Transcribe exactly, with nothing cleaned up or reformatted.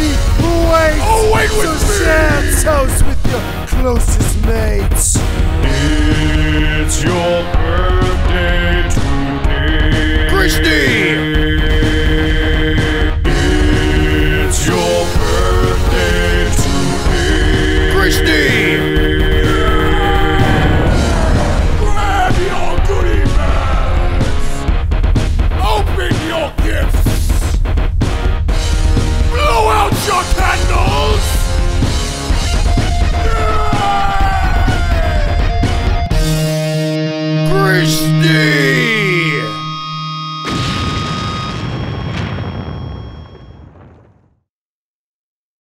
party waits. Oh, wait with so me. share toast with your closest mates. It's your birthday today. KRISTY! It's your birthday today. KRISTY! Grab your goodie bags. Open your gifts. Blow out your candles. KRISTY!